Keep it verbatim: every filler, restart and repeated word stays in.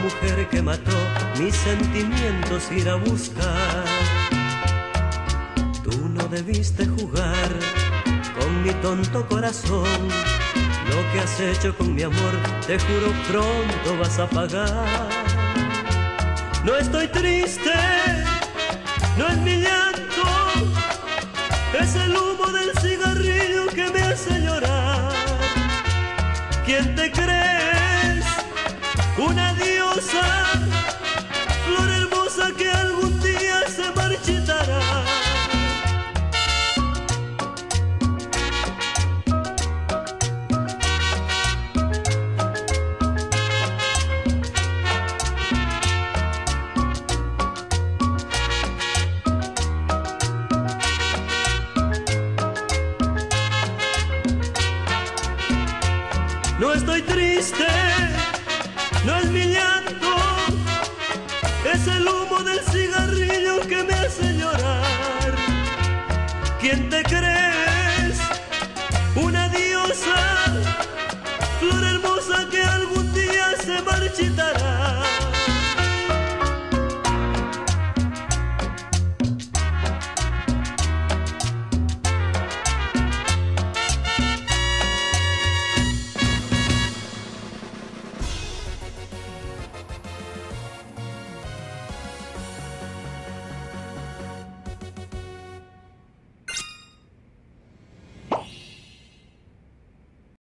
mujer que mató mis sentimientos ir a buscar. Tú no debiste jugar con mi tonto corazón. Lo que has hecho con mi amor, te juro pronto vas a pagar. No estoy triste, no es mi llanto, es el humo del cigarrillo que me hace llorar. ¿Quién te crees? Una diosa, flor hermosa que algún día se marchitará. No estoy triste, no es mi llanto, es el humo del cigarrillo que me hace llorar. ¿Quién te cree?